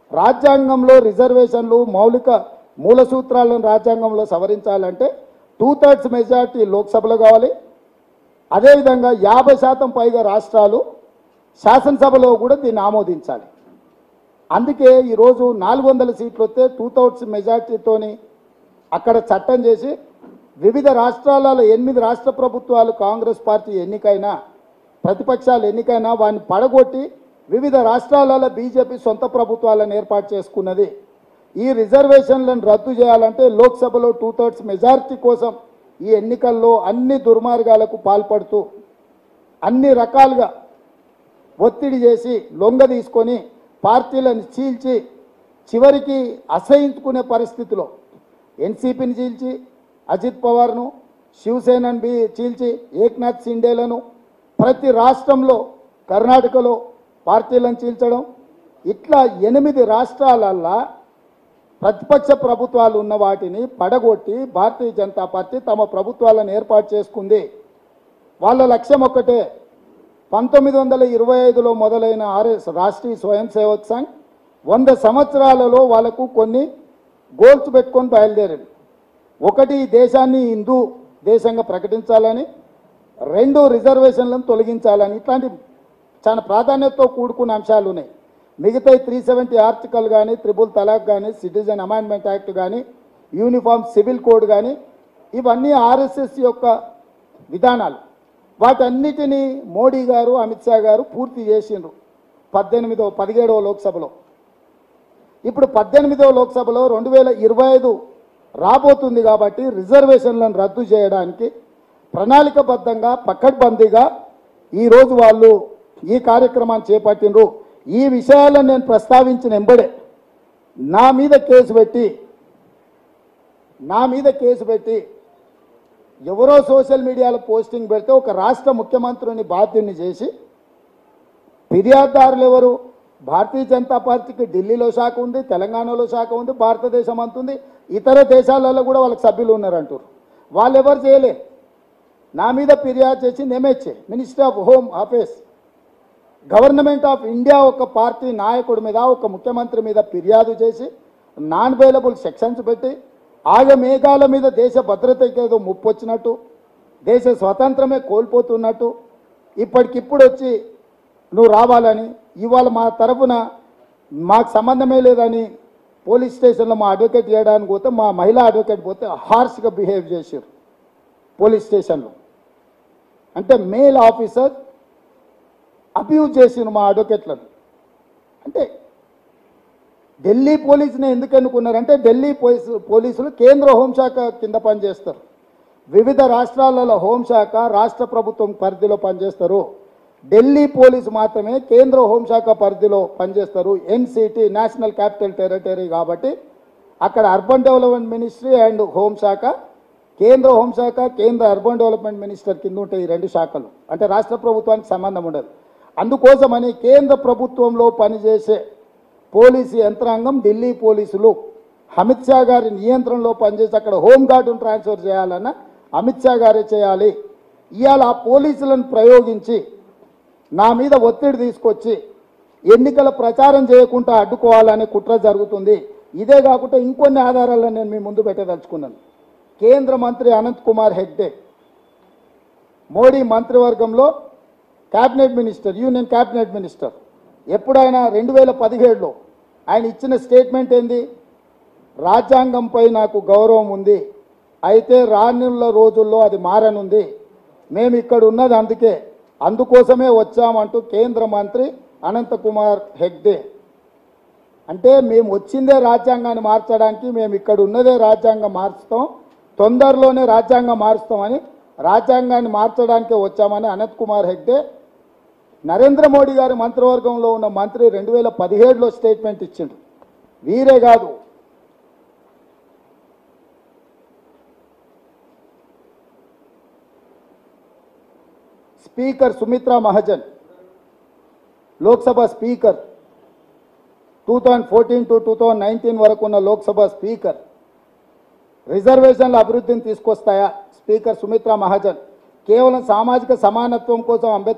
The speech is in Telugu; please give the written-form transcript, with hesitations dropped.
రాజ్యాంగంలో రిజర్వేషన్లు మౌలిక మూల సూత్రాలను రాజ్యాంగంలో సవరించాలంటే 2/3 మెజార్టీ లోక్సభలో కావాలి. అదేవిధంగా 50% పైగా రాష్ట్రాలు శాసనసభలో కూడా దీన్ని ఆమోదించాలి. అందుకే ఈరోజు 400 సీట్లు వస్తే 2/3 మెజార్టీతోని అక్కడ చట్టం చేసి వివిధ రాష్ట్రాలలో 8 రాష్ట్ర ప్రభుత్వాలు కాంగ్రెస్ పార్టీ ఎన్నికైనా ప్రతిపక్షాలు ఎన్నికైనా వారిని పడగొట్టి వివిధ రాష్ట్రాలలో బీజేపీ సొంత ప్రభుత్వాలను ఏర్పాటు చేసుకున్నది. ఈ రిజర్వేషన్లను రద్దు చేయాలంటే లోక్సభలో 2/3 మెజారిటీ కోసం ఈ ఎన్నికల్లో అన్ని దుర్మార్గాలకు పాల్పడుతూ అన్ని రకాలుగా ఒత్తిడి చేసి లొంగ తీసుకొని పార్టీలను చీల్చి చివరికి అసహించుకునే పరిస్థితిలో ఎన్సీపీని చీల్చి అజిత్ పవార్ను శివసేనను చీల్చి ఏక్నాథ్ షిండేలను ప్రతి రాష్ట్రంలో కర్ణాటకలో పార్టీలను చీల్చడం ఇట్లా 8 రాష్ట్రాలల్లో ప్రతిపక్ష ప్రభుత్వాలు ఉన్న వాటిని పడగొట్టి భారతీయ జనతా పార్టీ తమ ప్రభుత్వాలను ఏర్పాటు చేసుకుంది. వాళ్ళ లక్ష్యం ఒక్కటే, 1925లో మొదలైన రాష్ట్రీయ స్వయం సేవక్ సంఘ్ 100 సంవత్సరాలలో వాళ్ళకు కొన్ని గోల్స్ పెట్టుకొని బయలుదేరింది. ఒకటి, దేశాన్ని హిందూ దేశంగా ప్రకటించాలని, 2 రిజర్వేషన్లను తొలగించాలని. ఇట్లాంటి చాలా ప్రాధాన్యతతో కూడుకున్న అంశాలు ఉన్నాయి. మిగతా 370 ఆర్టికల్ కానీ, ట్రిపుల్ తలాక్ కానీ, సిటిజన్ అమెండ్మెంట్ యాక్ట్ కానీ, యూనిఫామ్ సివిల్ కోడ్ కానీ, ఇవన్నీ ఆర్ఎస్ఎస్ యొక్క విధానాలు. వాటన్నిటినీ మోడీ గారు అమిత్ షా గారు పూర్తి చేసిండ్రు 17వ లోక్సభలో. ఇప్పుడు 18వ లోక్సభలో 2025 రాబోతుంది కాబట్టి రిజర్వేషన్లను రద్దు చేయడానికి ప్రణాళికబద్ధంగా పకడ్బందీగా ఈరోజు వాళ్ళు ఈ కార్యక్రమాన్ని చేపట్టినరు. ఈ విషయాలను నేను ప్రస్తావించిన ఎంబడే నా మీద కేసు పెట్టి ఎవరో సోషల్ మీడియాలో పోస్టింగ్ పెడితే ఒక రాష్ట్ర ముఖ్యమంత్రిని బాధ్యుని చేసి ఫిర్యాదుదారులు ఎవరు? భారతీయ జనతా పార్టీకి ఢిల్లీలో శాఖ ఉంది, తెలంగాణలో శాఖ ఉంది, భారతదేశం అంతుంది, ఇతర దేశాలలో కూడా వాళ్ళకి సభ్యులు ఉన్నారంటారు. వాళ్ళు ఎవరు చేయలే. నా మీద ఫిర్యాదు చేసి MHA minister of home affairs government of India ఒక పార్టీ నాయకుడి మీద ఒక ముఖ్యమంత్రి మీద ఫిర్యాదు చేసి నాన్ అవైలబుల్ సెక్షన్స్ పెట్టి ఆగమేఘాల మీద దేశ భద్రతకి ఏదో ముప్పు వచ్చినట్టు, దేశ స్వతంత్రమే కోల్పోతున్నట్టు ఇప్పటికిప్పుడు వచ్చి నువ్వు రావాలని, ఇవాళ మా తరఫున మాకు సంబంధమే లేదని పోలీస్ స్టేషన్లో మా అడ్వకేట్ చేయడానికి పోతే, మా మహిళా అడ్వకేట్ పోతే హార్ష్గా బిహేవ్ చేశారు పోలీస్ స్టేషన్లో. అంటే మేల్ ఆఫీసర్ అబ్యూజ్ చేసిన మా అడ్వకేట్లను. అంటే ఢిల్లీ పోలీసుని ఎందుకు ఎన్నుకున్నారంటే ఢిల్లీ పోలీసులు కేంద్ర హోంశాఖ కింద పనిచేస్తారు. వివిధ రాష్ట్రాలలో హోంశాఖ రాష్ట్ర ప్రభుత్వం పరిధిలో పనిచేస్తారు. ఢిల్లీ పోలీసు మాత్రమే కేంద్ర హోంశాఖ పరిధిలో పనిచేస్తారు. ఎన్సిటి నేషనల్ క్యాపిటల్ టెరిటరీ కాబట్టి అక్కడ అర్బన్ డెవలప్మెంట్ మినిస్ట్రీ అండ్ హోంశాఖ, కేంద్ర హోంశాఖ కేంద్ర అర్బన్ డెవలప్మెంట్ మినిస్టర్ కింద ఉంటాయి ఈ 2 శాఖలు. అంటే రాష్ట్ర ప్రభుత్వానికి సంబంధం ఉండదు. అందుకోసమని కేంద్ర ప్రభుత్వంలో పనిచేసే పోలీసు యంత్రాంగం ఢిల్లీ పోలీసులు అమిత్ షా గారి నియంత్రణలో పనిచేసి అక్కడ హోంగార్డును ట్రాన్స్ఫర్ చేయాలన్న అమిత్ షా గారే చేయాలి. ఇవాళ ఆ పోలీసులను ప్రయోగించి నా మీద ఒత్తిడి తీసుకొచ్చి ఎన్నికల ప్రచారం చేయకుండా అడ్డుకోవాలనే కుట్ర జరుగుతుంది. ఇదే కాకుండా ఇంకొన్ని ఆధారాలను నేను మీ ముందు పెట్టదలుచుకున్నాను. కేంద్ర మంత్రి అనంత్ కుమార్ హెగ్డే మోడీ మంత్రివర్గంలో cabinet minister, union cabinet minister. ఎప్పుడైనా 2017లో ఆయన ఇచ్చిన స్టేట్మెంట్ ఏంది? రాజ్యాంగంపై నాకు గౌరవం ఉంది, అయితే రానున్న రోజుల్లో అది మారనుంది, మేము ఇక్కడ ఉన్నది అందుకోసమే వచ్చామంటూ కేంద్ర మంత్రి అనంత్ కుమార్ హెగ్డే. అంటే మేము వచ్చిందే రాజ్యాంగాన్ని మార్చడానికి, మేము ఇక్కడ ఉన్నదే రాజ్యాంగం మార్చుతాం, తొందరలోనే రాజ్యాంగం మారుస్తామని, రాజ్యాంగాన్ని మార్చడానికే వచ్చామని అనంత్ కుమార్ హెగ్డే నరేంద్ర మోడీ గారి మంత్రివర్గంలో ఉన్న మంత్రి 2017లో స్టేట్మెంట్ ఇచ్చిండు. వీరే కాదు, speaker Sumitra Mahajan, Lok Sabha speaker 2014 to 2019 వరకు ఉన్న లోక్సభ స్పీకర్, రిజర్వేషన్ల అభివృద్ధిని తీసుకొస్తాయా? స్పీకర్ సుమిత్రా మహాజన్ కేవలం సామాజిక సమానత్వం కోసం అంబేద్కర్